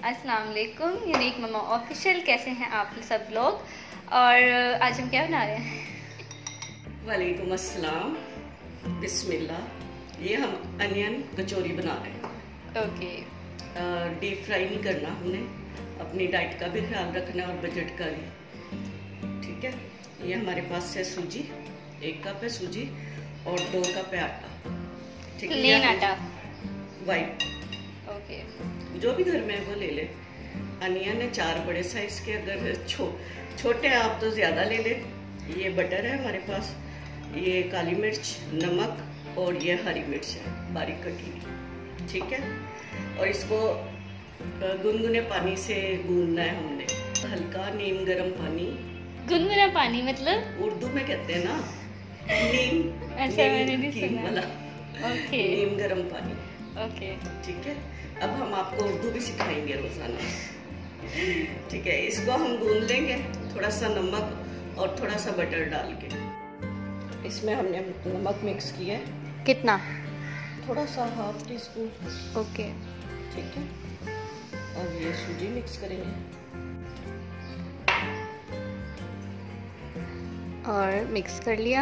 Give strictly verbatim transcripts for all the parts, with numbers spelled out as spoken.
अस्सलाम वालेकुम, unique mama official. कैसे हैं आप सब लोग? और आज हम क्या बना रहे हैं? वालेकुम अस्सलाम, बिस्मिल्लाह। ये हम अनियन कचौरी बना रहे हैं। ओके। डीप फ्राई नहीं करना हमने, अपनी डाइट का भी ख्याल रखना और बजट का भी, ठीक है। ये हमारे पास है सूजी, एक कप है सूजी और दो कप है आटा, ठीक है। प्लेन आटा, वाइट, ओके। जो भी घर में वो ले ले। अनियन है चार बड़े साइज के, अगर छो छोटे आप तो ज़्यादा ले ले। ये बटर है हमारे पास, ये काली मिर्च, नमक और ये हरी मिर्च है बारीक कटी हुई, ठीक है। और इसको गुनगुने पानी से गूंदना है हमने, हल्का नीम गरम पानी। गुनगुना पानी मतलब उर्दू में कहते हैं ना नीम, अच्छा, मैंने नहीं सुना वाला। ओके, नीम गरम पानी, ओके, ठीक है। अब हम आपको उर्दू भी सिखाएंगे रोजाना, ठीक है। इसको हम गूंद लेंगे, थोड़ा सा नमक और थोड़ा सा बटर डाल के। इसमें हमने नमक मिक्स किया है, कितना? थोड़ा सा हाफ टी स्पून, ओके, ठीक है। और ये सूजी मिक्स करेंगे और मिक्स कर लिया।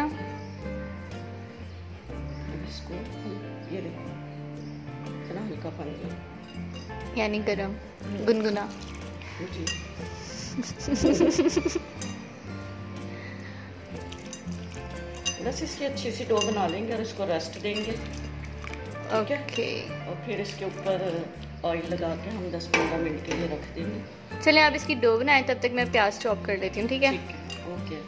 इसको ये देखो इतना हल्का पानी, यानी गरम गुनगुना जी। बस इसकी अच्छी सी डो बना लेंगे और इसको रेस्ट देंगे, ओके। और फिर इसके ऊपर ऑयल लगा के हम दस पंद्रह मिनट के लिए रख देंगे। चलिए आप इसकी डो बनाएं, तब तक मैं प्याज चॉप कर लेती हूँ, ठीक है? ठीक है, ओके।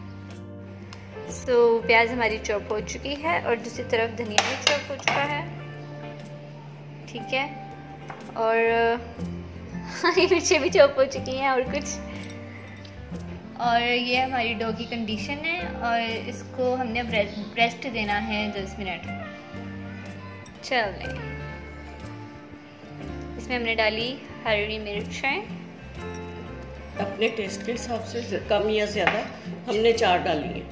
सो so, प्याज हमारी चॉप हो चुकी है और दूसरी तरफ धनिया भी चॉप हो चुका है, ठीक है। और हरी मिर्चें भी चॉप हो चुकी हैं और कुछ। और ये हमारी डो की कंडीशन है और इसको हमने रेस्ट देना है दस मिनट। चलें, इसमें हमने डाली हरी मिर्चें अपने टेस्ट के हिसाब से, कम या ज़्यादा। हमने चार डाली हैं।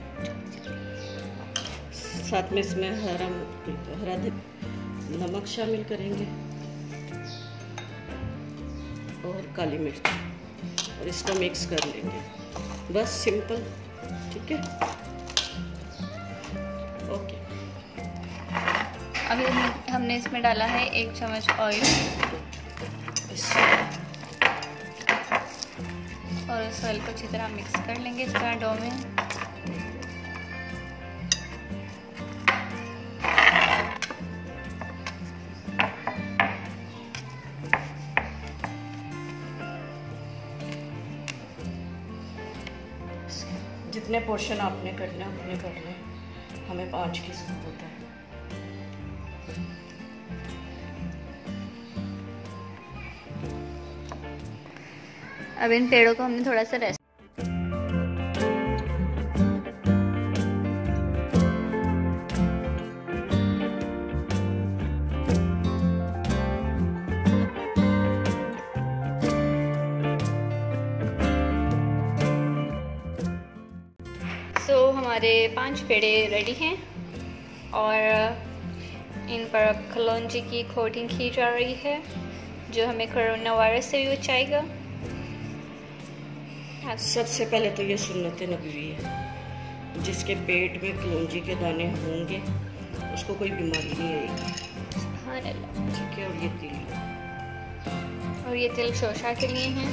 साथ में इसमें हरा हरा नमक शामिल करेंगे और काली मिर्च, और इसको मिक्स कर लेंगे, बस सिंपल, ठीक है, ओके। अभी हमने इसमें डाला है एक चम्मच ऑयल और उस ऑयल को अच्छी तरह मिक्स कर लेंगे इस तरह डो में। जितने पोर्शन आपने करना है उतने कर लें, हमें पाँच की जरूरत है। अब इन पेड़ों को हमने थोड़ा सा रेस्ट तो so, हमारे पांच पेड़े रेडी हैं और इन पर कलौंजी की कोटिंग की जा रही है, जो हमें कोरोना वायरस से भी बचाएगा। सबसे पहले तो ये सुन्नत नबवी है, जिसके पेट में कलौंजी के दाने होंगे उसको कोई बीमारी नहीं आएगी, ठीक है। और ये तिल, और ये तिल शोशा के लिए हैं।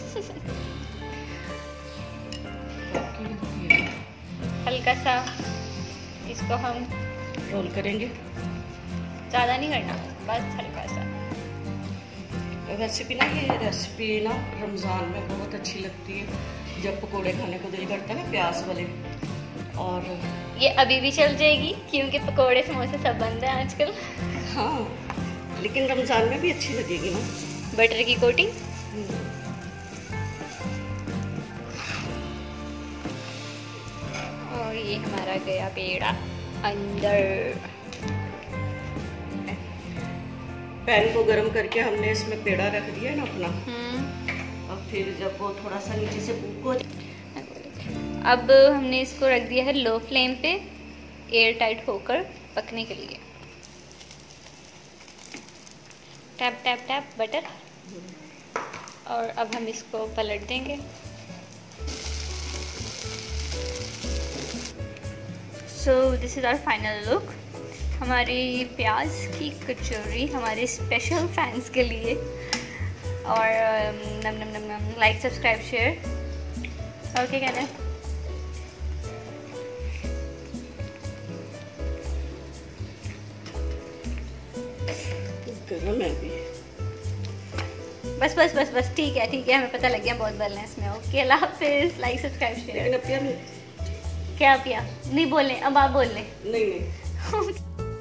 हल्का सा इसको हम रोल करेंगे, ज़्यादा नहीं करना, बस हल्का सा। वैसे भी ना ये रेसिपी ना रमज़ान में बहुत अच्छी लगती है, जब पकोड़े खाने को दिल करता है ना, प्याज वाले। और ये अभी भी चल जाएगी क्योंकि पकोड़े समोसे सब बंद हैं आजकल। हाँ, लेकिन रमज़ान में भी अच्छी लगेगी ना बटर की कोटिंग। और ये हमारा गया पेड़ा अंदर। पैन को गरम करके हमने इसमें पेड़ा रख दिया ना अपना, और फिर जब वो थोड़ा सा नीचे से कुक हो, अब हमने इसको रख दिया है लो फ्लेम पे, एयर टाइट होकर पकने के लिए। Tap tap tap butter. और अब हम इसको पलट देंगे। So this is our final look. हमारी प्याज की कचौरी हमारे स्पेशल फैंस के लिए। और नम नम नम नम लाइक सब्सक्राइब शेयर और क्या कहना है। गरम है भी। बस बस बस बस ठीक है ठीक है, हमें पता लग गया बहुत बैलेंस में। ओके अल्लाह हाफिज़, लाइक सब्सक्राइब शेयर। लेकिन अब क्या नहीं क्या पिया नहीं बोले, अब आप बोल लें। नहीं नहीं